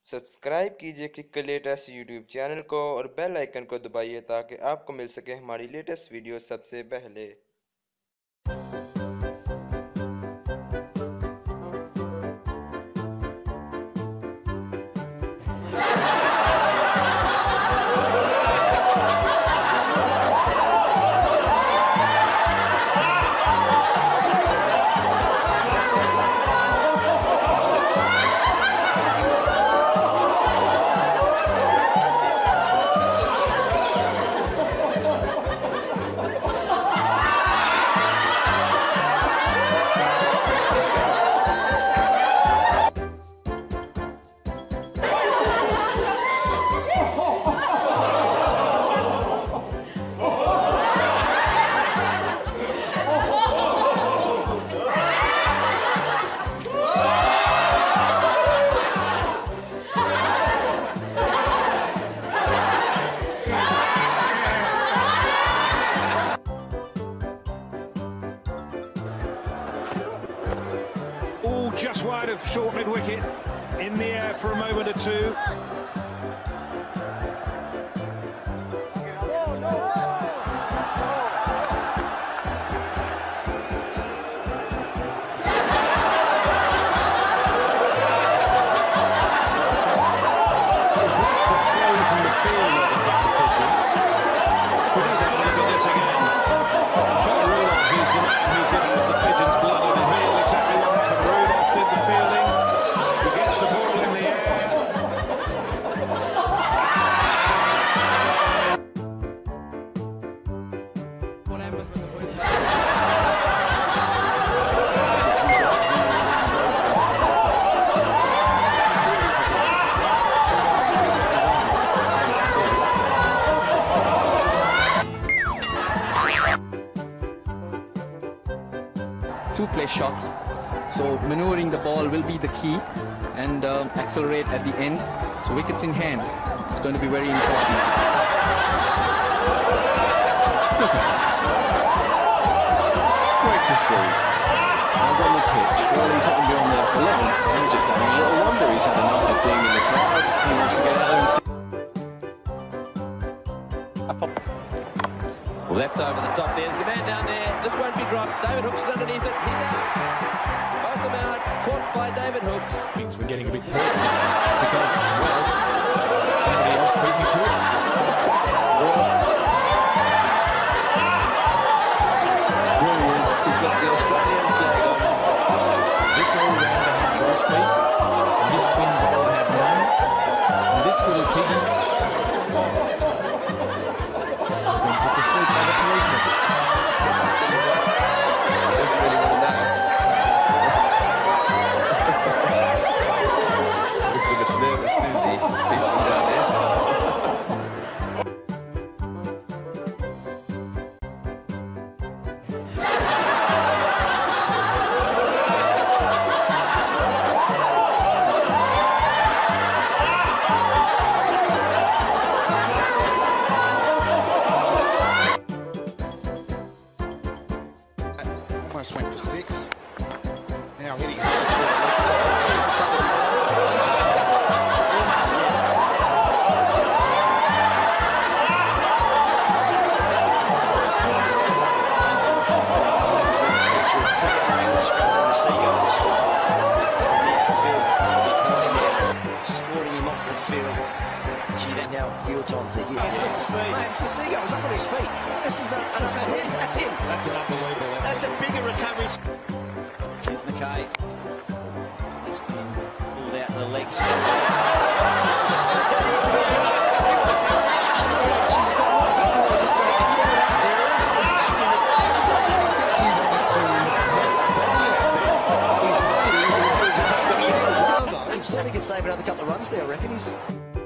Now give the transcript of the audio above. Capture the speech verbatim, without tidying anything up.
Subscribe कीजिए click के latest YouTube channel को और बेल आइकन को दबाइए ताकि आपको मिल सके हमारी लेटेस्ट वीडियो सबसे पहले। Just wide of short mid-wicket, in the air for a moment or two. Two play shots, so maneuvering the ball will be the key, and um, accelerate at the end. So wickets in hand, it's going to be very important. Look at that. Great to see. Out on the pitch, well, he's not going to be on there for long, and he's just having a little wonder. He's had enough of being in the crowd. He wants to get out and see. Well, that's over the top. There's the man down there. This won't be dropped. David Hooks is underneath it. He's out. Both them out. Caught by David Hooks. Things we're getting a bit bored because, well, somebody else beat me to it. Well, there he is. He's got the Australian flag on. this all-rounder had ball speed, and this spin bowler had none, and this little piggy been put to sleep by the policeman. Doesn't really want to know. Looks like it's nervous too, the policeman down there. Almost went for six. Now hitting hard for the leg side. Trouble. Scoring him off the field. Gee, that now field times the hit. It's, this is the, mate, it's the Seagulls up on his feet. This is the, that's, him. that's him. That's an unbelievable effort. That's a bigger recovery. Kent McKay. He's been pulled out in the legs. He can save another couple of runs there, I reckon. He's